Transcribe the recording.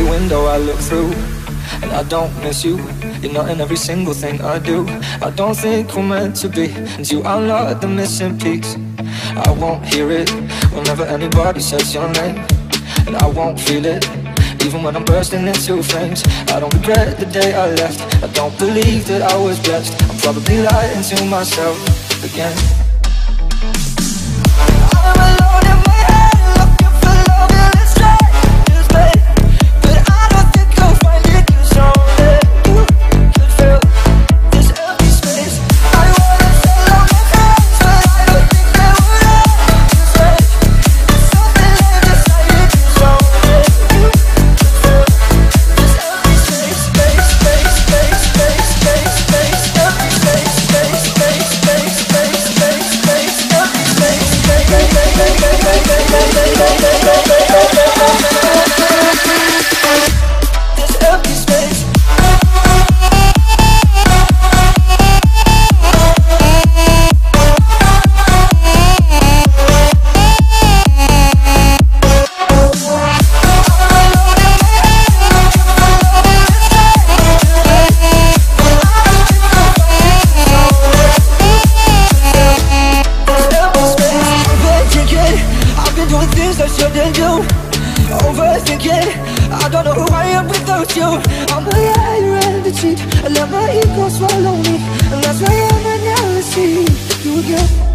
window I look through, and I don't miss you. You're not in every single thing I do. I don't think we're meant to be, and you are not the missing piece. I won't hear it whenever anybody says your name, and I won't feel it even when I'm bursting into flames. I don't regret the day I left. I don't believe that I was blessed. I'm probably lying to myself again. I'm alone in my head, looking for love in this stranger's bed, but I don't think I'll find it, 'cause only you could fill this empty space. I wanna tell all my friends, but I don't think they would understand. There's something left inside it, 'cause only you could fill this empty space, space, space, space, space, space, space, empty space, space, space, space, space, space, space, empty space, space, space, space, space, space, this empty space. Overthinking, I don't know who I am without you. I'm a liar and a cheat. I let my ego swallow me, and that's why I never see you again.